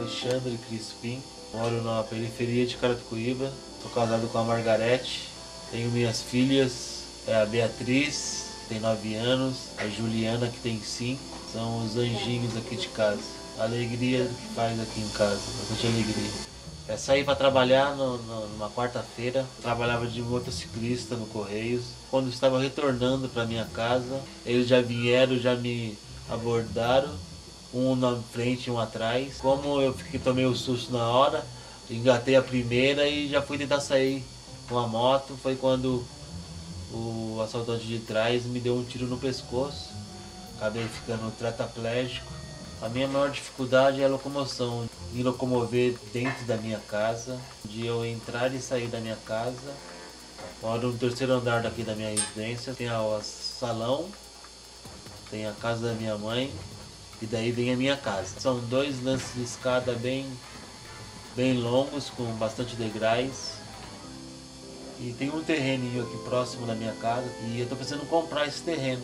Alexandre Crispim, moro na periferia de Carapicuíba, sou casado com a Margarete, tenho minhas filhas, a Beatriz, que tem 9 anos, a Juliana, que tem 5, são os anjinhos aqui de casa. A alegria que faz aqui em casa, bastante alegria. Saí para trabalhar numa quarta-feira, trabalhava de motociclista no Correios. Quando estava retornando para minha casa, eles já vieram, já me abordaram, um na frente e um atrás. Como eu tomei o susto na hora, engatei a primeira e já fui tentar sair com a moto. Foi quando o assaltante de trás me deu um tiro no pescoço, acabei ficando tetraplégico. A minha maior dificuldade é a locomoção, me locomover dentro da minha casa, de eu entrar e sair da minha casa. Moro no terceiro andar daqui da minha residência, tem o salão, tem a casa da minha mãe e daí vem a minha casa. São 2 lances de escada bem longos, com bastante degraus. E tem um terreninho aqui próximo da minha casa e eu estou pensando em comprar esse terreno.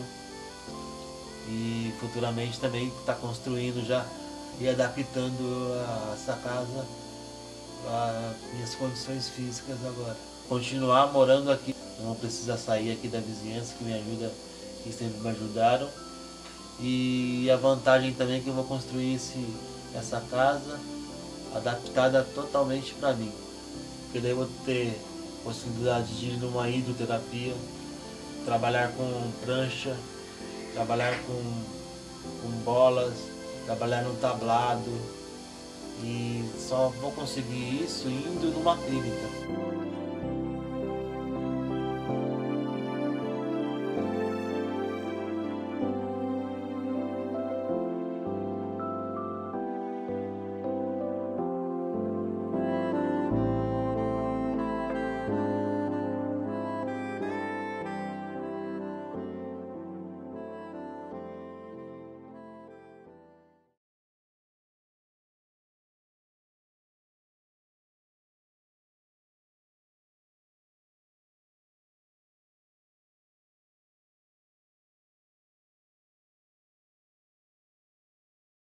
E futuramente também está construindo já e adaptando essa casa às minhas condições físicas agora. Continuar morando aqui, não precisa sair aqui da vizinhança que me ajuda, que sempre me ajudaram. E a vantagem também é que eu vou construir essa casa adaptada totalmente para mim. Porque daí eu vou ter possibilidade de ir numa hidroterapia, trabalhar com prancha, trabalhar com bolas, trabalhar no tablado, e só vou conseguir isso indo numa clínica.